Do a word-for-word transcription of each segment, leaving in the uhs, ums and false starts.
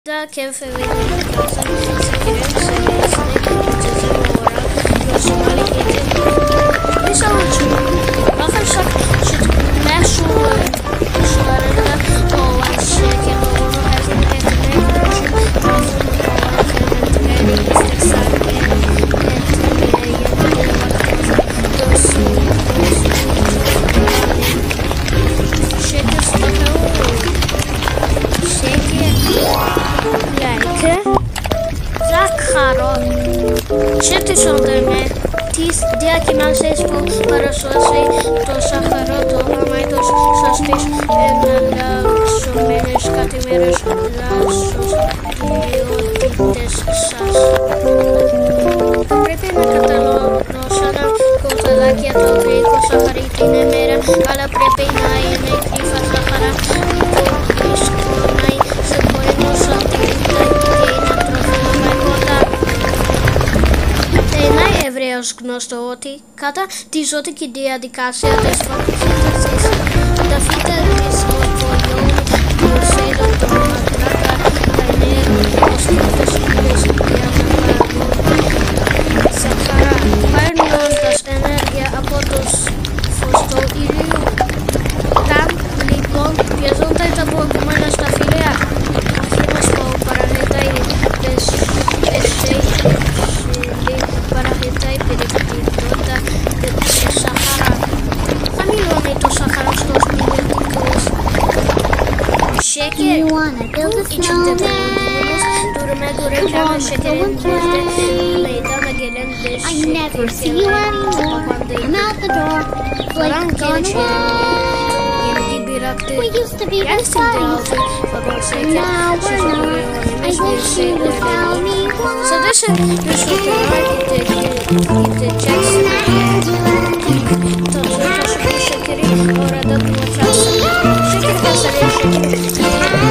Da keyfe verildi kalsın sekirin seviyesine geçeceğim olarak Somali getirdi. Misal için bakın şak meşhur kuşlarında olan şirket onu hızlı getirmek için uzun olarak hizmetleri istek sahibi etmeye yeni vakti görsün. Şirket sınıfı Like Zakharov Четыре солдаты Тис диакимансес по парасоси то Сахарото амайтос саспиш эннала сумереш катимереш ласос диотитес сас Препена каталоносана коталакия то греко сахаритине мера ала препена и не крифа сахара то исконай Sepoeno santitita gejna trofima kota. Tena evreos γνωστό ότι κατά τη ζωτική διαδικασία της φωτοσύνθεσης τα φύτα της μορφογιών προσέδουν το ματράκα πανέρων ως φύτες ύλες διαμετραγούν σαχαρά παίρνοντας ενέργεια από το φως του ήλιου. Tam λοιπόν πιέζονται τα προηγούμενα στα φύλλα. Παραχετάει περιπτώτα σε Σαχάρα. Χαμηλώνει το Σαχάρα στους πυρηνικούς. Şeker içinde bulunduğumuz duruma göre kendi şekerin yüzde meydana gelen de şekerler falan yeni bir aktı. Gerçekten altı fakat şeker şeker bir şey önemli. Sadece bir süper gideceksin. Taşı şekeri orada bulacaksın. Şeker kasarı şekeri.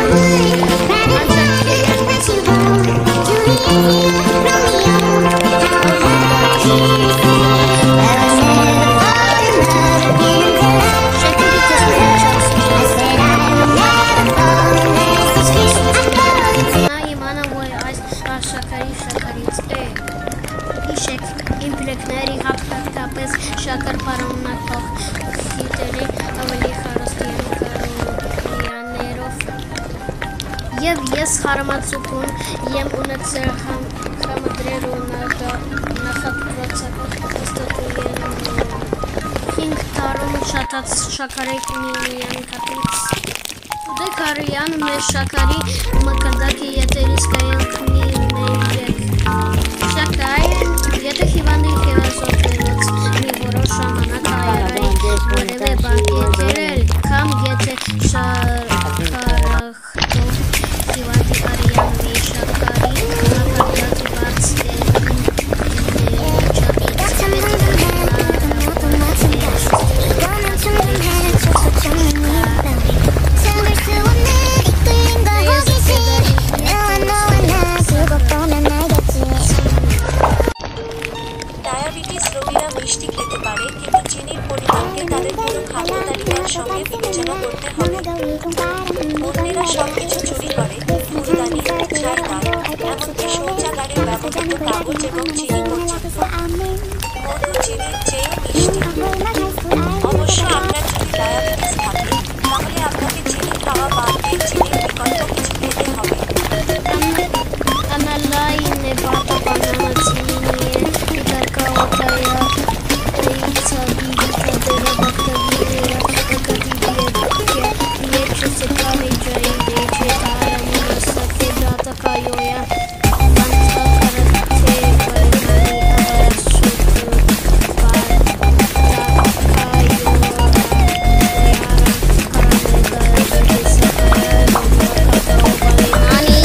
Şakar paranla kok hitleri avali harastiyani karoyannerov Եվ ես հարմացություն եմ ունեցել համադրելու նախապրոցակով ստատուեն հինգ տարում շատած շակարեք միլիան կապից Ուդե կարյան մեր շակարի մկրդակի ետերից կայենք մի նեյեք Շակայ, եթե հիվանդի հևազոտելոց մի որոշ ժամանակ այարայի որևէ բան եկերել կամ եթե շարքարախտով հիվանդի արյան մի շակարի մկրդակի բացել diabetes রোগীরা মিষ্টি খেতে পারে কিন্তু চিনির পরিমাণকে তাদের পুরো খাদ্য তালিকার সঙ্গে বিবেচনা করতে হবে অন্যেরা সবকিছু চুরি করে ফুলদানি ছাই ডাল এমনকি শৌচাগারে ব্যবহৃত কাগজ এবং চিনি পর্যন্ত মধু চিনির চেয়ে মিষ্টি অবশ্য আপনার যদি ডায়াবেটিস থাকে তাহলে আপনাকে চিনি খাওয়া বাদ দিয়ে চিনির বিকল্প কিছু খেতে হবে Analayne bata banana çiniye Gidarka otaya Eyta bibita dera bakta birera Akadidiye dike Yeçe sekare cayi Yeçe taya murasa Kedrata kayoya Banta karate Barimani avara sutu Banta kayoya Yara karaneda Yedisi kaya Yomaka da barimani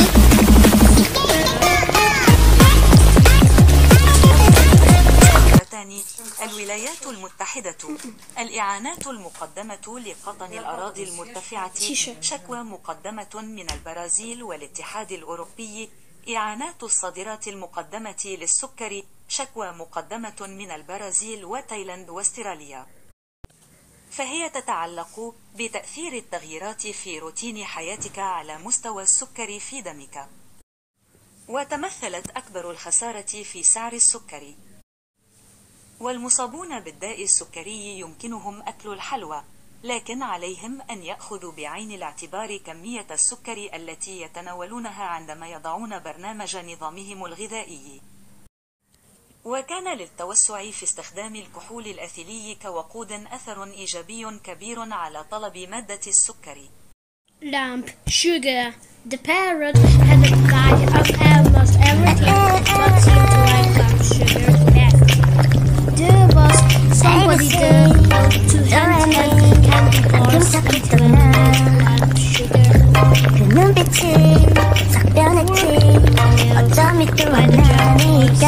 الولايات المتحدة الإعانات المقدمة لقطن الأراضي المرتفعة شكوى مقدمة من البرازيل والاتحاد الأوروبي إعانات الصادرات المقدمة للسكر شكوى مقدمة من البرازيل وتايلاند واستراليا فهي تتعلق بتأثير التغييرات في روتين حياتك على مستوى السكر في دمك. وتمثلت أكبر الخسارة في سعر السكر. والمصابون بالداء السكري يمكنهم أكل الحلوى، لكن عليهم أن يأخذوا بعين الاعتبار كمية السكر التي يتناولونها عندما يضعون برنامج نظامهم الغذائي. وكان للتوسع في استخدام الكحول الأثيلي كوقود أثر إيجابي كبير على طلب مادة السكر. Lamp sugar. The parrot had a diet of almost everything, but seemed to like lamp sugar best. There was somebody there to hand held candy bars eaten with lamp sugar. 그 눈빛은 싹 변했지. 어쩜 이끌어나니까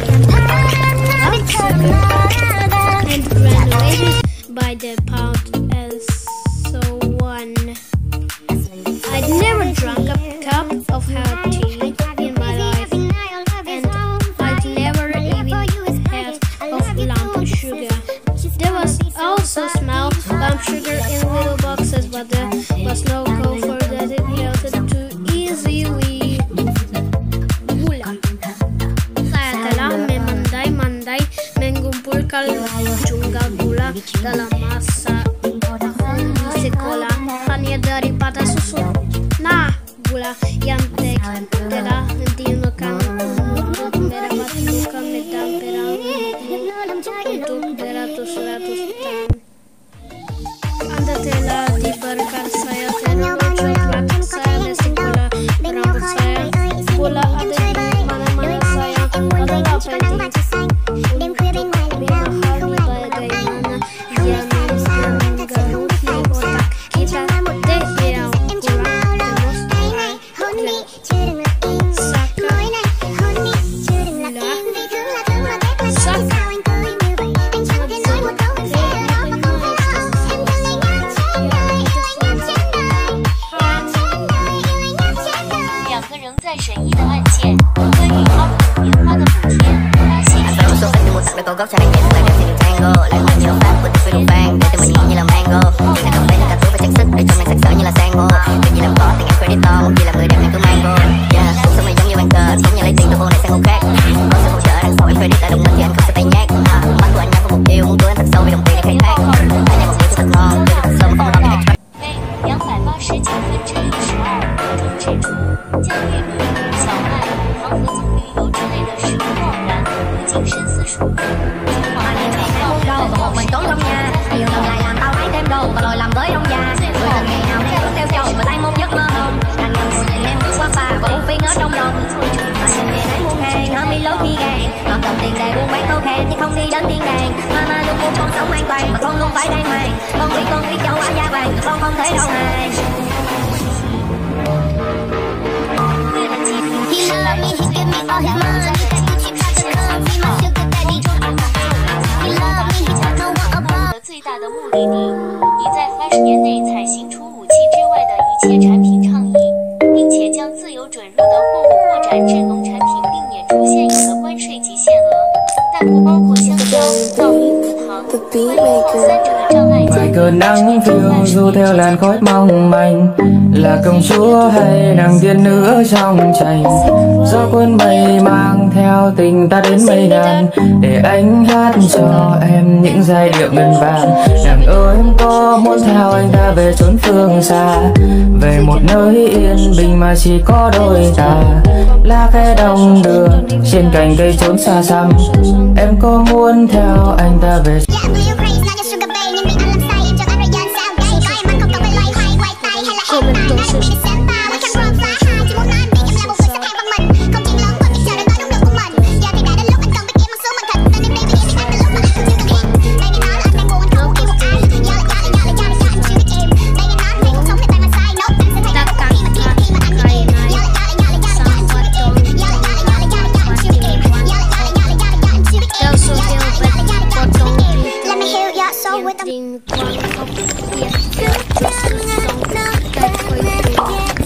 and graduated by the pound as so one. I'd never drunk a cup of hot tea in my life, and I'd never even had of lump sugar. There was also small lump sugar in little boxes, but there was no comfort that it melted too easily. Gula. Saya telah memandai-mandai mengumpulkan jumlah gula dalam masa di sekolah hanya daripada susu. Nah, gula yang telah dimakan untuk mendapatkan medan perang untuk beratus-ratus tahun. Anda telah diberikan saya terlalu coklat saya di sekolah rambut saya. Gula ada di mana-mana saya adalah penting untuk memahami bagaimana dia mengganggu otak kita. Deh yang kurang Cô gốc xa đánh nhẹ lời đẹp thì tango lại hòa nhiều pháp của tôi đủ vang để tôi mà nhìn như là mango. Chuyện là không phải là cả túi và trang sức để trong này sặc sỡ như là sang hô. Việc gì làm có tình em credit to, một gì làm người đẹp nên tôi mang vô. Yeah, cuộc sống này giống như bàn cờ, sống như lấy tiền từ vô này sang hồ khác. Có sự hỗ trợ đằng sau em credit tại đồng minh thì anh không sẽ tay nhát. À, mắt của anh nhắm vào mục tiêu, muốn tôi anh thật sâu vì đồng tiền để khai thác. Anh nhắm một điều thật ngon, tôi thật sâu mà không lo việc 为两百八十九分之六十二中指出，将玉米、小麦、糖和棕榈油之类的食物贸然不经深思熟虑。 một mình trốn trong nhà, nhiều lần lại làm tao lấy thêm đồ và rồi làm với ông già. Rồi từng ngày nào em cứ theo chồng và tay một giấc mơ hồng. Đành ngần người em bước qua phà và uống phiên ở trong lòng. Mà nhìn về thấy mua hàng, nó mi lốt mi gàng. Hợp đồng tiền để buôn bán cocaine nhưng không đi đến thiên đàng. Mama luôn muốn con sống an toàn mà con luôn phải đàng hoàng. Con biết con biết châu Á da vàng, con không thể đâu hài. He love me, he give me all his money. He tried to come be my sugar daddy. He love me, he don't know what about. 最大的目的地，已在三十年内采行除武器之外的一切产品倡议，并且将自由准入的货物扩展至农产品，并免除现有的关税及限额，但不包括香蕉、稻米和糖。关于第三者的障碍 vài cơn nắng phiêu du theo làn khói mong manh, là công chúa hay nàng tiên nữ ở trong tranh. Gió cuốn mây mang theo tình ta đến mây đàn, để anh hát cho em những giai điệu ngân vang. Nàng ơi em có muốn theo anh ta về chốn phương xa, về một nơi yên bình mà chỉ có đôi ta. Lá khẽ đông đường trên cành cây trốn xa xăm, em có muốn theo anh ta về. With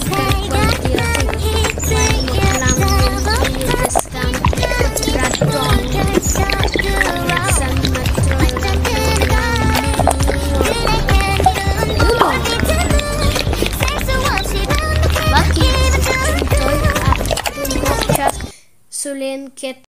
insulin kết